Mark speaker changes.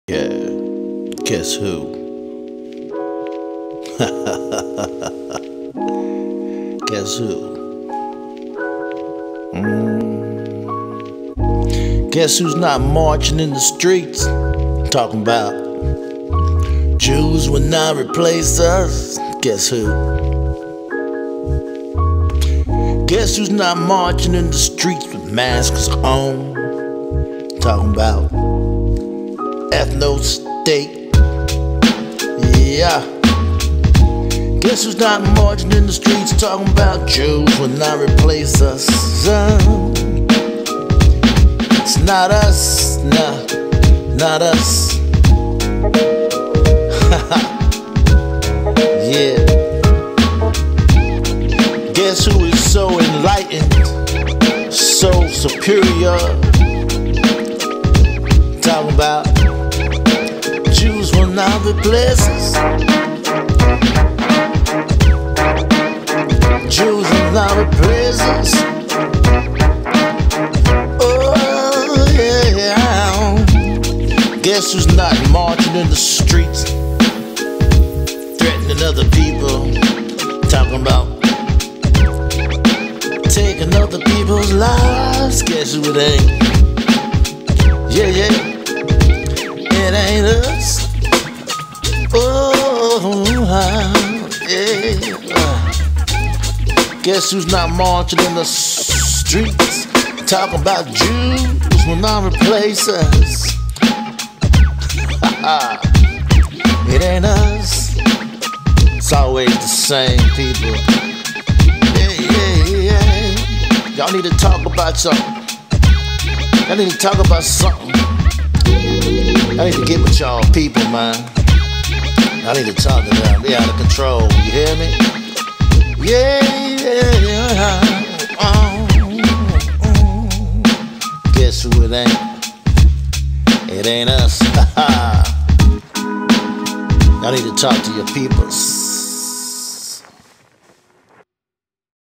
Speaker 1: Yeah, guess who? Guess who? Guess who's not marching in the streets? Talking about Jews will not replace us. Guess who? Guess who's not marching in the streets with masks on? Talking about ethno-state. Yeah. Guess who's not marching in the streets talking about Jews will not replace us? It's not us, nah, not us. Yeah. Guess who is so enlightened, so superior? Talking about Jews will not replace us. Jews will not replace us. Oh yeah. Guess who's not marching in the streets, threatening other people, talking about taking other people's lives? Guess who it ain't? Yeah, yeah, it ain't us. Oh, yeah. Guess who's not marching in the streets, talking about Jews will not replace us? It ain't us. It's always the same people. Yeah. Y'all need to talk about something. I need to talk about something. I need to get with y'all people, man. I need to talk to them. They out of control. You hear me? Yeah. Guess who it ain't? It ain't us. I need to talk to your peoples.